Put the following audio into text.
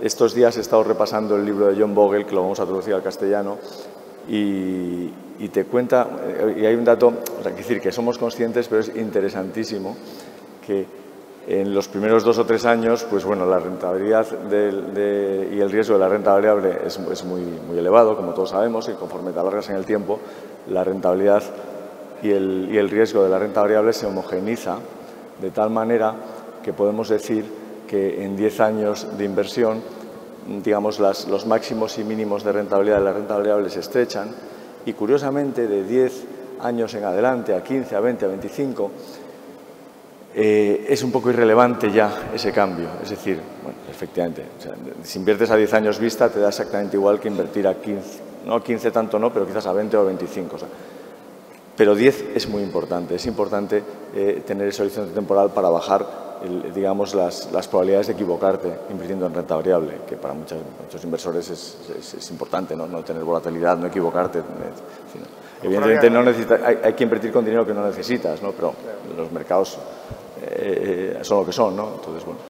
Estos días he estado repasando el libro de John Bogle, que lo vamos a traducir al castellano, y te cuenta, y hay un dato, o sea, decir que somos conscientes, pero es interesantísimo, que en los primeros 2 o 3 años, pues bueno, la rentabilidad y el riesgo de la renta variable es muy elevado, como todos sabemos, y conforme te alargas en el tiempo, la rentabilidad y el riesgo de la renta variable se homogeneiza de tal manera que podemos decir que en 10 años de inversión, digamos, los máximos y mínimos de rentabilidad de la renta variable se estrechan y, curiosamente, de 10 años en adelante a 15, a 20, a 25, es un poco irrelevante ya ese cambio. Es decir, bueno, efectivamente, o sea, si inviertes a 10 años vista te da exactamente igual que invertir a 15, no 15 tanto no, pero quizás a 20 o 25. O sea, pero 10 es muy importante, es importante tener ese horizonte temporal para bajar digamos, las probabilidades de equivocarte invirtiendo en renta variable, que para muchos inversores es importante, ¿no? No tener volatilidad, no equivocarte. Evidentemente hay que invertir con dinero que no necesitas, ¿no? Pero los mercados son lo que son, ¿no? Entonces, bueno.